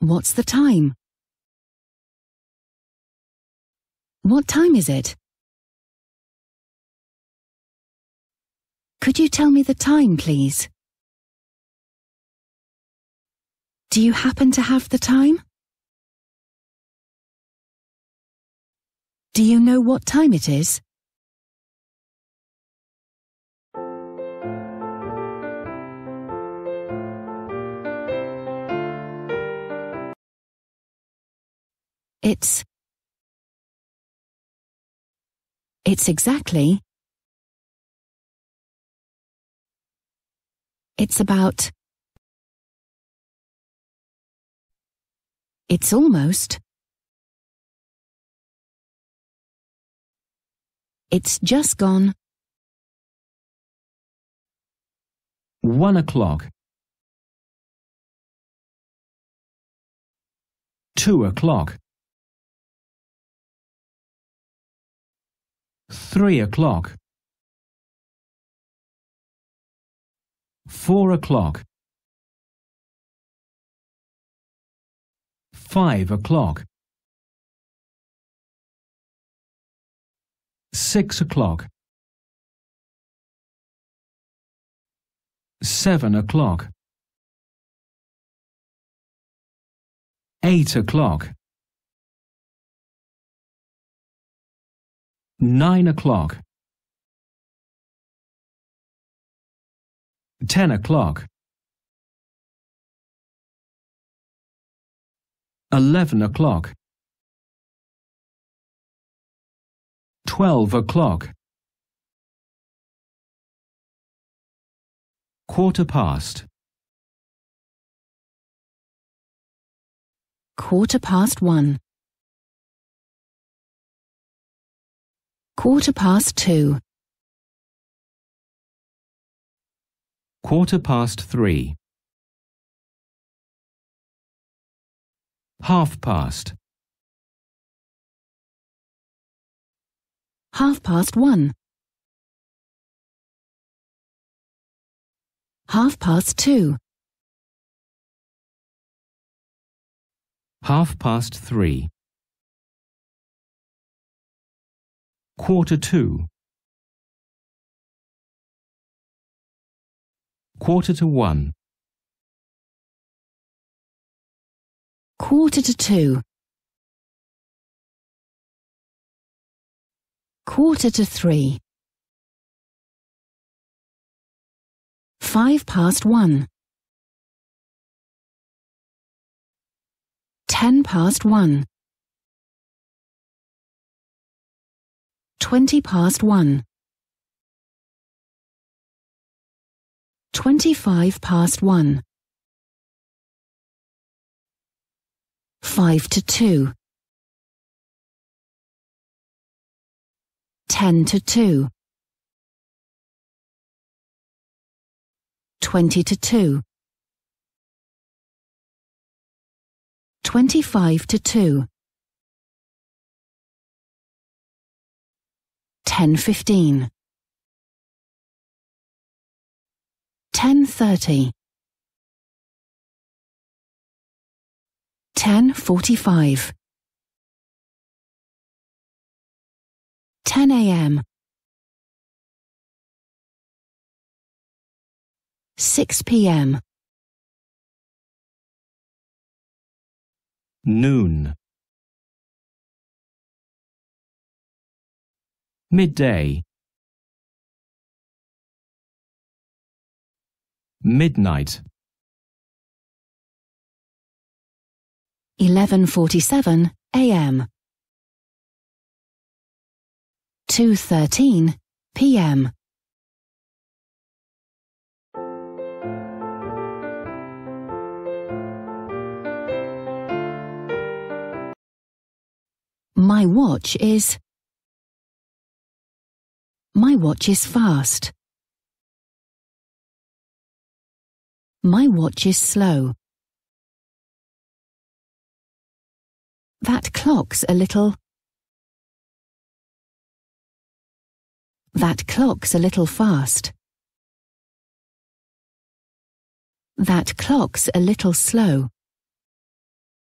What's the time? What time is it? Could you tell me the time, please? Do you happen to have the time? Do you know what time it is? It's exactly. It's about. It's almost. It's just gone. 1 o'clock. 2 o'clock. 3 o'clock. 4 o'clock. 5 o'clock. 6 o'clock. 7 o'clock. 8 o'clock. 9 o'clock. 10 o'clock. 11 o'clock. 12 o'clock. 1/4 past. 1/4 past. 2:15. 3:15. 1/2 past. 1/2 past. 2:30. 3:30. 1:45. 1:45. 1:45. 2:45. 3:45. 1:10. 20:1. 1:25. 5:2. 10:2. 20:2. 25:2. 10:15. 10:30. 10:45. 10 a.m. 6 p.m. Noon. Midday. Midnight. 11:47 a.m. 2:13 p.m. My watch is fast. My watch is slow. That clock's a little fast. That clock's a little slow.